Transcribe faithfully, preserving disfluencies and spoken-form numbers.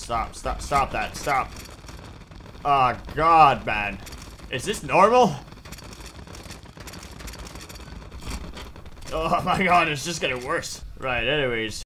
stop, stop, stop that, stop. Oh, God, man. Is this normal? Oh my God, it's just getting worse. Right, anyways.